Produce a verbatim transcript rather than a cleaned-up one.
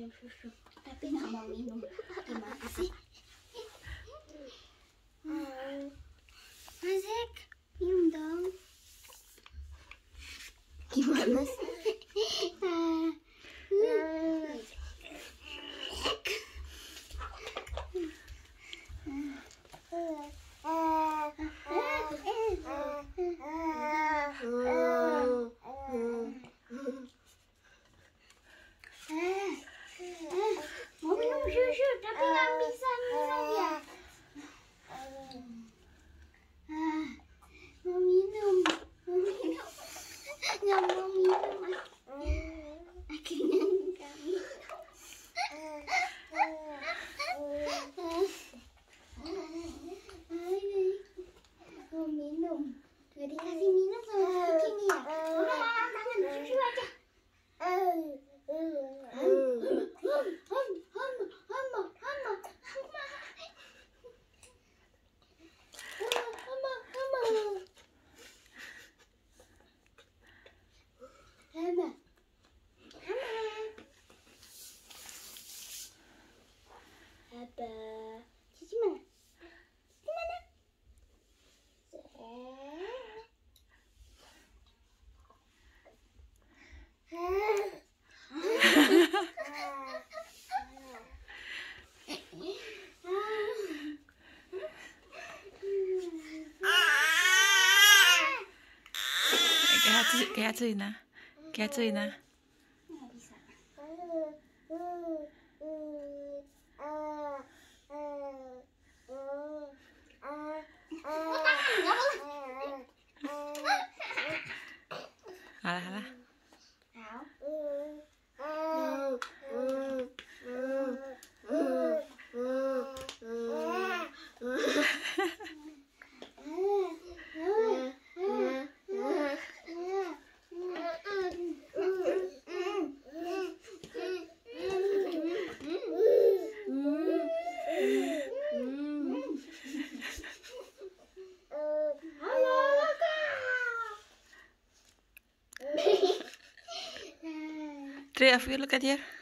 susu, tapi nggak mau minum. Gimana sih? Izack, minum dong. Gimana sih? Mau minum susu tapi nggak bisa minum ya. Mau minum, mau minum, nggak mau minum. Akhirnya nggak minum. Mau minum, nggak dikasih minum sama Mika Kimi ya. Udah malah tangan susu aja. Apa? Cici mana? Cici mana? Kayak cuy nah, kayak cuy nah. Nggak bisa. Alah alah. Trey, have you look at here?